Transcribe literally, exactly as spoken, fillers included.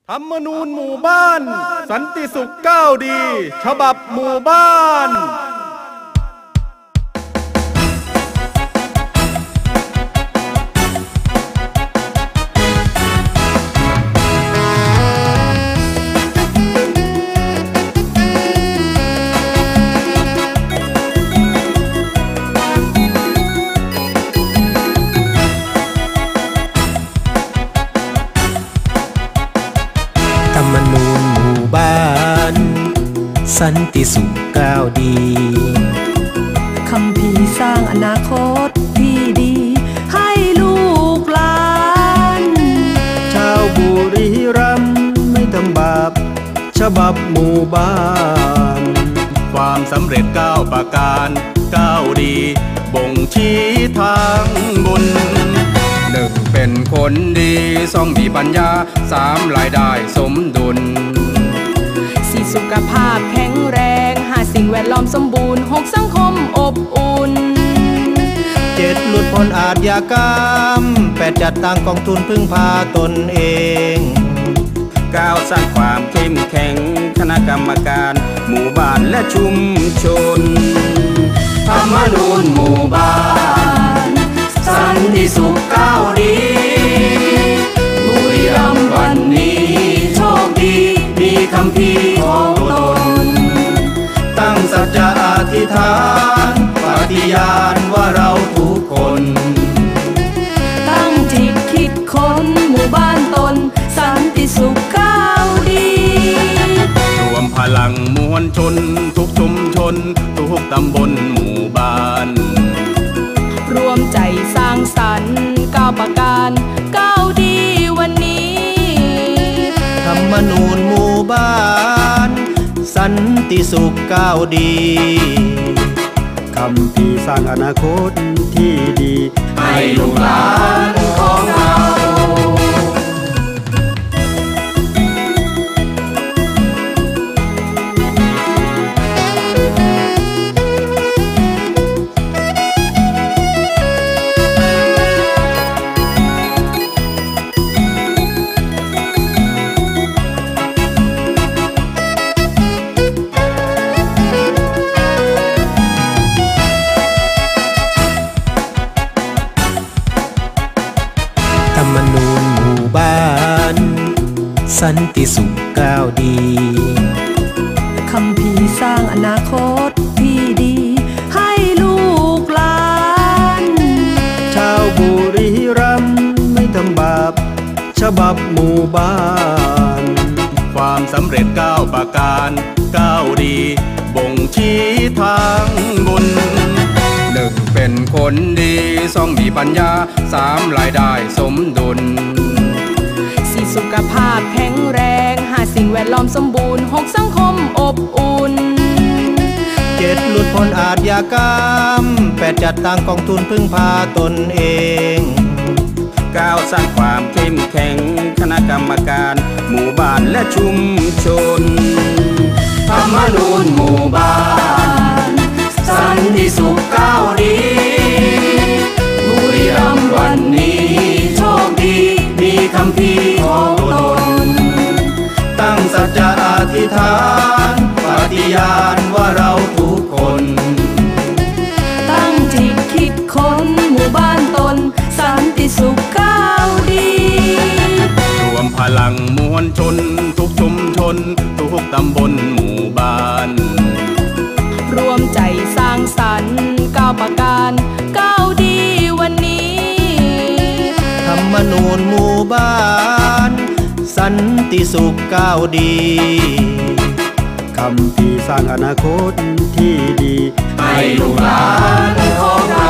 ธรรมนูญหมู่บ้านสันติสุขก้าวดีฉบับหมู่บ้านธรรมนูญหมู่บ้านสันติสุขก้าวดีคัมภีร์สร้างอนาคตที่ดีให้ลูกหลานชาวบุรีรัมย์ไม่ทำบาปฉบับหมู่บ้านความสำเร็จก้าวประการก้าวดีบ่งชี้ทางบุญหนึ่งเป็นคนดีสองมีปัญญาสามรายได้สมดุลสี่สุขภาพแข็งแรงห้าสิ่งแวดล้อมสมบูรณ์หกสังคมอบอุ่นเจ็ดหลุดพ้นอาชญากรรมแปดจัดตั้งกองทุนพึ่งพาตนเองเก้าสร้างความเข้มแข็งคณะกรรมการหมู่บ้านและชุมชนธรรมนูญหมู่บ้านสันติสุขก้าวดีบุรีรัมย์วันนี้โชคดีมีคัมภีร์ของตนตั้งสัจจะอธิษฐานปฏิญาณว่าเราทุกคนตั้งจิตคิดค้นหมู่บ้านตนสันติสุขก้าวดีรวมพลังมวลชนทุกชุมชนทุกตำบลหมู่บ้านรวมใจสร้างสรรค์ก้าวประการก้าวดีวันนี้ธรรมนูญหมู่บ้านสันติสุขก้าวดีคัมภีร์สร้างอนาคตที่ดีให้ลูกหลานของเราธรรมนูญหมู่บ้านสันติสุขก้าวดีคัมภีร์สร้างอนาคตที่ดีให้ลูกหลานชาวบุรีรัมย์ไม่ทำบาปฉบับหมู่บ้านความสำเร็จก้าวประการก้าวดีบ่งชี้ทางบุญหนึ่งเป็นคนดีสองมีปัญญาสามรายได้สมดุลสี่สุขภาพแข็งแรงห้าสิ่งแวดล้อมสมบูรณ์หกสังคมอบอุ่นเจ็ดหลุดพ้นอาชญากรรมแปดจัดตั้งกองทุนพึ่งพาตนเองเก้าสร้างความเข้มแข็งคณะกรรมการหมู่บ้านและชุมชนธรรมนูญหมู่บ้านสันติสุขก้าวดีบุรีรัมย์วันนี้โชคดีมีคัมภีร์ของตนตั้งสัจจะอธิษฐานปฏิญาณว่าเราทุกคนตั้งจิตคิดค้นหมู่บ้านตนสันติสุขก้าวดีรวมพลังมวลชนทุกชุมชนทุกตำบลหมู่บ้านรวมใจสร้างสรรค์ก้าวประการก้าวดีวันนี้ธรรมนูญหมู่บ้านสันติสุขก้าวดีคัมภีร์สร้างอนาคตที่ดีให้ลูกหลานของเรา